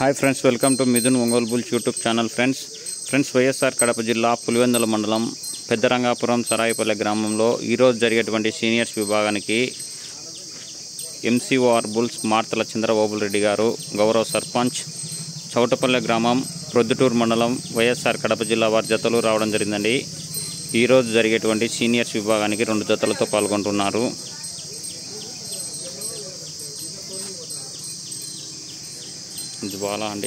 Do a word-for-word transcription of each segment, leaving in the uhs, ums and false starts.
Hi friends, welcome to Mithun Ongole bulls YouTube channel. Friends friends YSR Kadapa జిల్లా పులివెందుల మండలం పెద్దరంగాపురం సరాయిపల్లె గ్రామంలో ఈరోజు జరిగేటువంటి సీనియర్స్ విభాగానికి ఎంసీఓఆర్ బుల్స్ మార్తల చంద్రబాబు రెడ్డి గారు, గౌరవ సర్పంచ్, చౌటపల్లె గ్రామం, ప్రొద్దుటూరు మండలం, వైఎస్ఆర్ కడప జిల్లా వారి జతలు రావడం జరిగిందండి. ఈరోజు జరిగేటువంటి సీనియర్స్ విభాగానికి రెండు జతలతో పాల్గొంటున్నారు. జ్వాల అండి.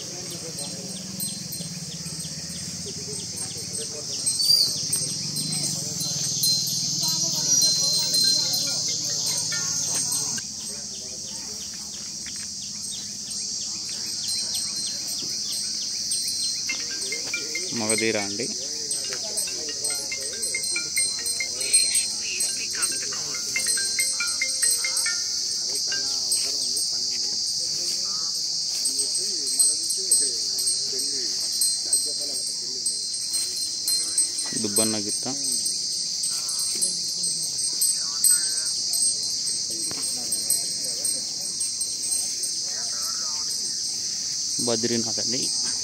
మగధీర అండి. దుబ్బన్న గిత్త, బద్రీనాథ్ అండి.